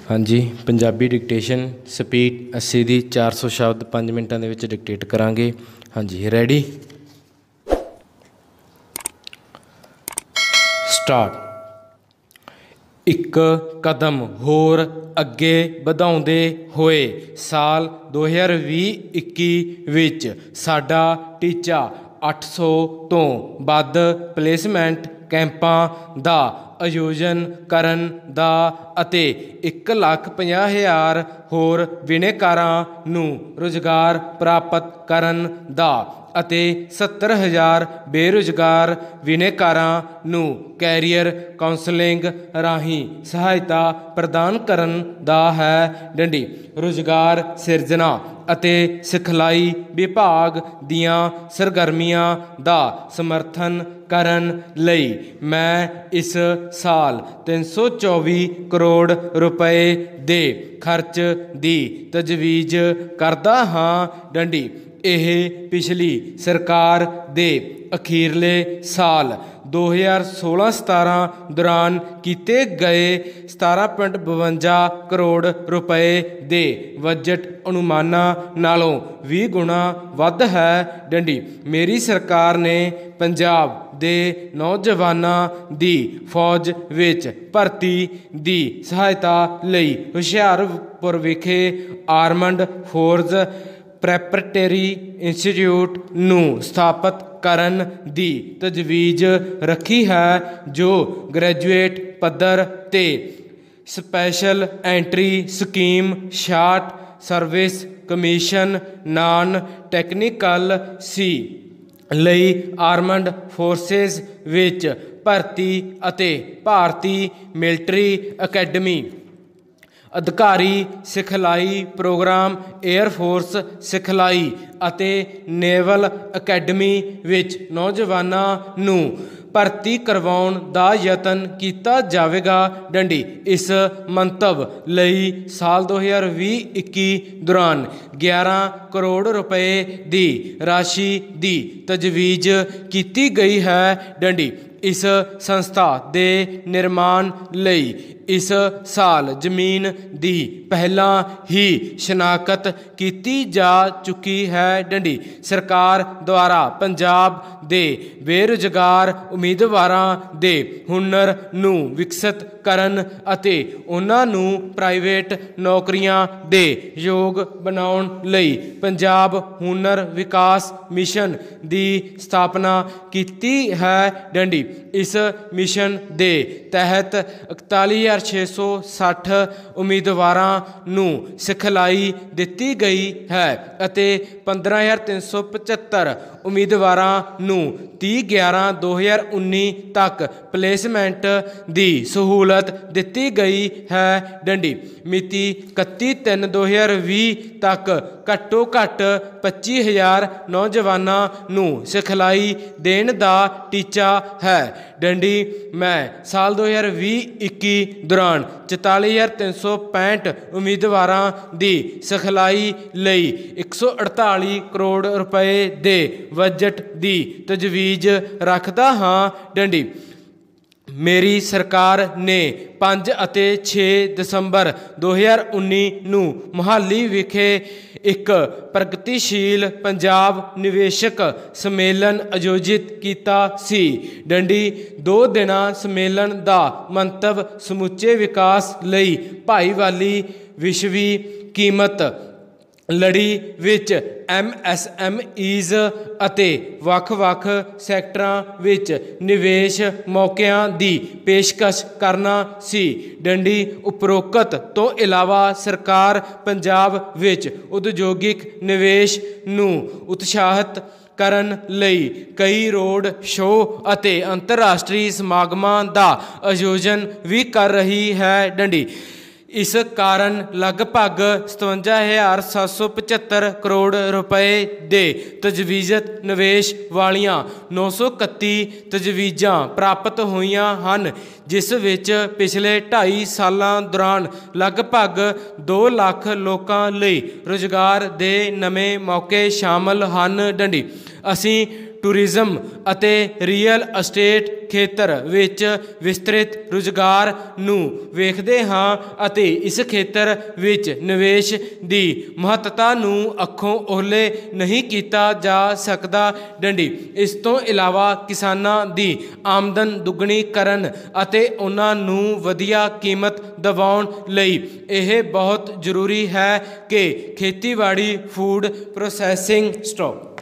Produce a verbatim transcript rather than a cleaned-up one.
हाँ जी, Punjabi dictation speed अस्सी दी चार सौ शब्द पाँच मिनटां दे विच डिक्टेट करांगे। हाँ जी, रेडी स्टार्ट। एक कदम होर अगे वधाउंदे होए साल दो हज़ार भी इक्की विच साडा टीचा अठ सौ तो वध प्लेसमेंट कैंपां दा आयोजन करन दा अते एक लाख पचास हज़ार होर बिनेकारां नूं रोजगार प्राप्त करन दा ਅਤੇ सत्तर हज़ार बेरोजगार बिनेकारां ਨੂੰ कैरियर काउंसलिंग राही सहायता प्रदान करन दा है। डंडी रोजगार सिरजना ਅਤੇ सिखलाई विभाग ਦੀਆਂ सरगर्मियां ਦਾ समर्थन ਕਰਨ ਲਈ मैं इस साल तीन सौ चौबी करोड़ रुपए ਦੇ खर्च ਦੀ तजवीज़ करदा हाँ। डंडी ਇਹ पिछली सरकार ਦੇ अखीरले साल दो हज़ार सोलह सतारह दौरान किए गए सतारह पॉइंट बवंजा करोड़ रुपए ਦੇ बजट अनुमानां नालों भी गुणा वध है। डंडी मेरी सरकार ने पंजाब ਦੇ नौजवानां ਦੀ फौज ਵਿੱਚ ਭਰਤੀ ਦੀ सहायता ਲਈ ਹੁਸ਼ਿਆਰਪੁਰ ਵਿਖੇ ਆਰਮਡ ਫੋਰਸ ਪ੍ਰੈਪਰੇਟਰੀ इंस्टीट्यूट ਨੂੰ ਸਥਾਪਿਤ ਕਰਨ ਦੀ ਤਜਵੀਜ਼ ਰੱਖੀ ਹੈ ਜੋ ਗ੍ਰੈਜੂਏਟ ਪੱਧਰ ਤੇ special entry scheme short service commission non technical ਸੀ ਲਈ ਆਰਮਡ ਫੋਰਸਿਸ ਵਿੱਚ ਭਰਤੀ ਅਤੇ ਭਾਰਤੀ ਮਿਲਟਰੀ ਅਕੈਡਮੀ ਅਧਿਕਾਰੀ ਸਿਖਲਾਈ ਪ੍ਰੋਗਰਾਮ 에ਅਰ ਫੋਰਸ ਸਿਖਲਾਈ ਅਤੇ ਨੇਵਲ ਅਕੈਡਮੀ ਵਿੱਚ ਨੌਜਵਾਨਾਂ ਨੂੰ ਭਰਤੀ ਕਰਵਾਉਣ ਦਾ ਯਤਨ ਕੀਤਾ ਜਾਵੇਗਾ। ਡੰਡੀ ਇਸ ਮੰਤਵ ਲਈ ਸਾਲ ਦੋ ਹਜ਼ਾਰ ਵੀ ਇੱਕੀ ਦੌਰਾਨ ਗਿਆਰਾਂ ਕਰੋੜ ਰੁਪਏ ਦੀ ਰਾਸ਼ੀ ਦੀ ਤਜਵੀਜ਼ ਕੀਤੀ ਗਈ ਹੈ। ਡੰਡੀ इस संस्था दे निर्माण लई इस साल जमीन दी पहला ही शनाख्त की जा चुकी है। डंडी सरकार द्वारा पंजाब दे बेरोजगार उम्मीदवारां दे हुनर नूं विकसित करन अते उन्हां नूं प्राइवेट नौकरियां दे योग बनाउण लई पंजाब हुनर विकास मिशन दी स्थापना की है। डंडी इस मिशन दे तहत इकताली हज़ार छे सौ सठ उम्मीदवारां नूं सिखलाई दिती गई है अते पंद्रह हज़ार तीन सौ पचहत्तर उम्मीदवारां नूं तीह ग्यारह दो हज़ार उन्नी तक प्लेसमेंट दी सहूलत दिती गई है। डंडी मिति इकत्ती तीन दो हज़ार भी तक घट्टो घट्ट पच्ची हज़ार नौजवानां नूं सिखलाई देण दा टीचा है। डंडी मैं साल दो हज़ार भी इक्की दौरान चौताली हज़ार तीन सौ पैंठ उम्मीदवारां दी सिखलाई लई एक सौ अड़ताली करोड़ रुपए दे बजट दी तजवीज़ रखदा हाँ। डंडी मेरी सरकार ने पाँच ਅਤੇ छे दसंबर दो हज़ार उन्नी ਨੂੰ मोहाली विखे एक प्रगतिशील पंजाब निवेशक सम्मेलन आयोजित किया सी। डंडी दो दिना सम्मेलन का मंतव समूचे विकास लई भाईवाली विश्वी कीमत लड़ी विच एम एस एम ईज ਅਤੇ ਵੱਖ-ਵੱਖ ਸੈਕਟਰਾਂ ਵਿੱਚ ਨਿਵੇਸ਼ ਮੌਕਿਆਂ ਦੀ ਪੇਸ਼ਕਸ਼ ਕਰਨਾ ਸੀ। ਡੰਡੀ ਉਪਰੋਕਤ ਤੋਂ ਇਲਾਵਾ ਸਰਕਾਰ ਪੰਜਾਬ ਵਿੱਚ ਉਦਯੋਗਿਕ ਨਿਵੇਸ਼ ਨੂੰ ਉਤਸ਼ਾਹਿਤ ਕਰਨ ਲਈ ਕਈ ਰੋਡ ਸ਼ੋਅ ਅਤੇ ਅੰਤਰਰਾਸ਼ਟਰੀ ਸਮਾਗਮਾਂ ਦਾ ਆਯੋਜਨ ਵੀ ਕਰ ਰਹੀ ਹੈ। ਡੰਡੀ इस कारण लगभग सतवंजा हज़ार सत्त सौ पचहत्तर करोड़ रुपए दे तजवीज़त निवेश वालियां नौ सौ इकत्ती तजवीज़ां प्राप्त होईयां हन ਜਿਸ ਵਿੱਚ ਪਿਛਲੇ ਢਾਈ ਸਾਲਾਂ ਦੌਰਾਨ ਲਗਭਗ ਦੋ ਲੱਖ ਲੋਕਾਂ ਲਈ ਰੁਜ਼ਗਾਰ ਦੇ ਨਵੇਂ ਮੌਕੇ ਸ਼ਾਮਲ ਹਨ। ਡੰਡੀ ਅਸੀਂ ਟੂਰਿਜ਼ਮ ਅਤੇ ਰੀਅਲ ਅਸਟੇਟ ਖੇਤਰ ਵਿੱਚ ਵਿਸਤ੍ਰਿਤ ਰੁਜ਼ਗਾਰ ਨੂੰ ਵੇਖਦੇ ਹਾਂ ਅਤੇ ਇਸ ਖੇਤਰ ਵਿੱਚ ਨਿਵੇਸ਼ ਦੀ ਮਹੱਤਤਾ ਨੂੰ ਅੱਖੋਂ ਓਹਲੇ ਨਹੀਂ ਕੀਤਾ ਜਾ ਸਕਦਾ। ਡੰਡੀ ਇਸ ਤੋਂ ਇਲਾਵਾ ਕਿਸਾਨਾਂ ਦੀ ਆਮਦਨ ਦੁੱਗਣੀ ਕਰਨ ਅਤੇ ਉਹਨਾਂ ਨੂੰ ਵਧੀਆ ਕੀਮਤ ਦਿਵਾਉਣ ਲਈ ਇਹ ਬਹੁਤ ਜ਼ਰੂਰੀ ਹੈ ਕਿ ਖੇਤੀਬਾੜੀ ਫੂਡ ਪ੍ਰੋਸੈਸਿੰਗ ਸਟਾਪ